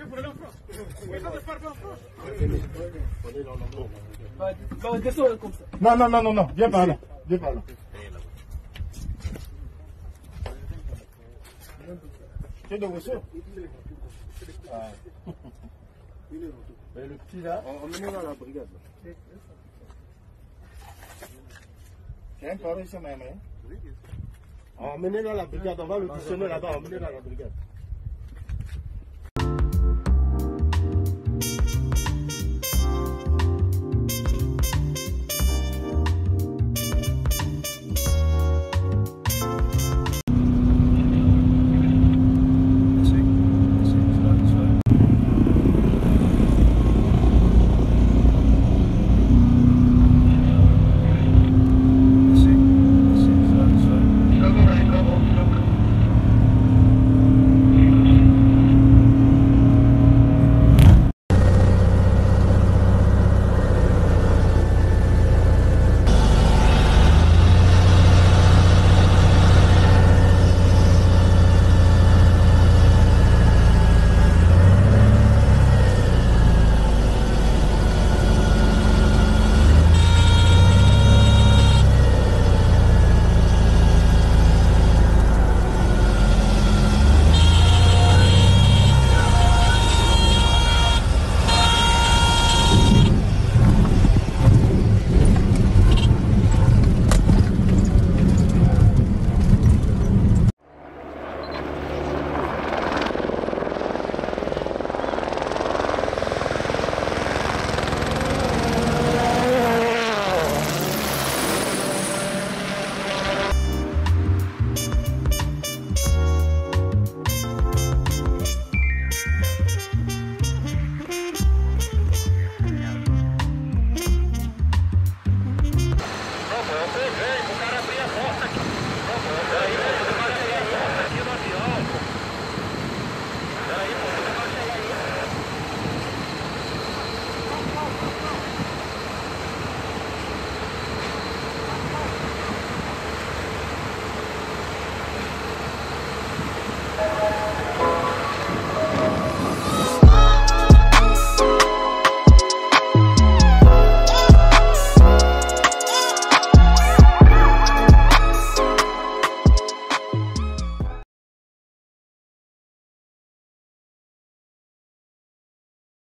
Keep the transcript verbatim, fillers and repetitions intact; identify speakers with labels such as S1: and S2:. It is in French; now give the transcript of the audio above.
S1: aller en France. Mais ça ne part pas en France.
S2: Bah, descends comme ça.
S3: Non, non, non, non, non, viens par là. Viens par là. Tu es de Rousseau? Ah. Et le petit là, emmenez-le à la brigade. Il y a un parole ici, même. Emmenez-le à la brigade, on va le questionner là-bas, emmenez-le à la brigade.